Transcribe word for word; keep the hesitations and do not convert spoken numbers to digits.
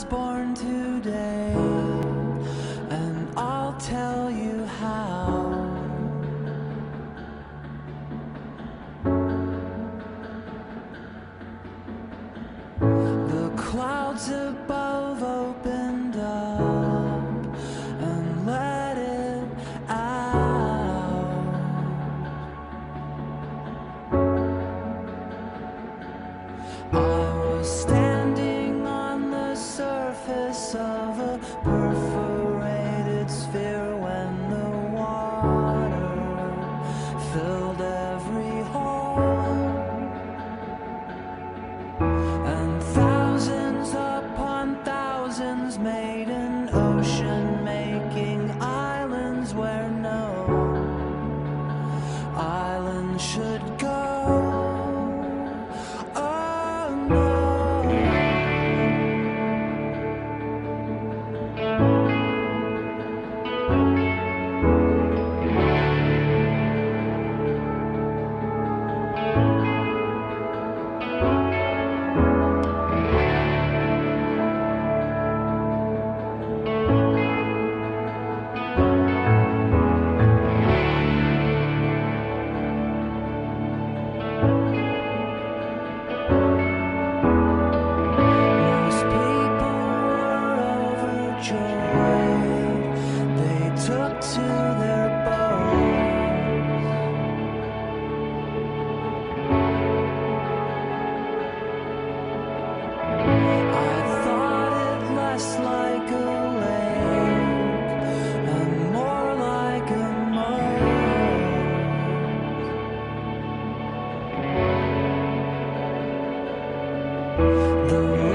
was born today, and I'll tell you how. The clouds above opened up and let it out. I was standing on the surface of a perforated sphere when the water filled every hole, and thousands upon thousands made an ocean, making islands where no island should go. Oh no. Most people were overjoyed. They took to their boats. I thought it less like a lake and more like a moat. The